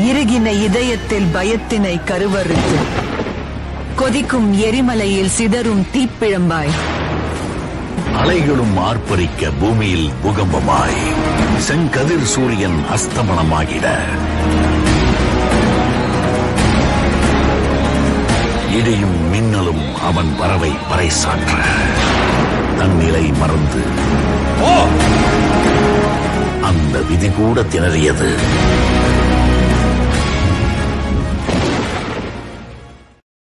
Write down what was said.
இறுகின இதயத்தில் பயத்தினை கருவறுத்து கொதிக்கும் எரிமலையில் சிதறும் தீப்பிழம்பாய் அலைகளும் ஆர்ப்பரிக்க பூமியில் பூகம்பமாய் செங்கதிர் சூரியன் அஸ்தமனமாகிட இடியும் மின்னலும் அவன் வரவை பறைசாற்ற தன்னிலை மறந்து அந்த விதி கூட திணறியது.